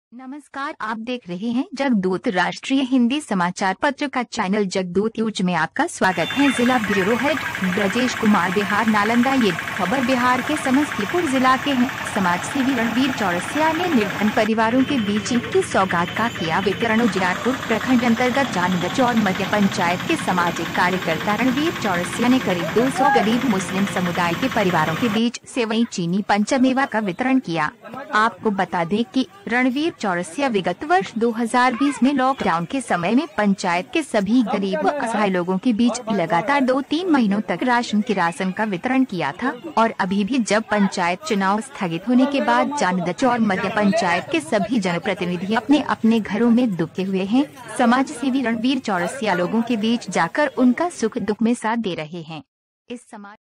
नमस्कार, आप देख रहे हैं जगदूत राष्ट्रीय हिंदी समाचार पत्र का चैनल जगदूत न्यूज में आपका स्वागत है। जिला ब्यूरो हेड ब्रजेश कुमार, बिहार नालंदा। ये खबर बिहार के समस्तीपुर जिला के हैं। समाज सेवी रणवीर चौरसिया ने निर्धन परिवारों के बीच ईद की सौगात का किया वितरण। उजियारपुर प्रखंड अंतर्गत चांदचौर मध्य पंचायत के सामाजिक कार्यकर्ता रणवीर चौरसिया ने करीब 200 गरीब मुस्लिम समुदाय के परिवारों के बीच सेवई, चीनी, पंचमेवा का वितरण किया। आपको बता दें कि रणवीर चौरसिया विगत वर्ष 2020 में लॉकडाउन के समय में पंचायत के सभी गरीब व असहाय लोगों के बीच लगातार 2-3 महीनों तक राशन का वितरण किया था और अभी भी जब पंचायत चुनाव स्थगित होने के बाद चांदचौर मध्य पंचायत के सभी जनप्रतिनिधि अपने अपने घरों में दुबके हुए हैं। समाज सेवी रणवीर चौरसिया लोगों के बीच जाकर उनका सुख दुख में साथ दे रहे हैं। इस समाज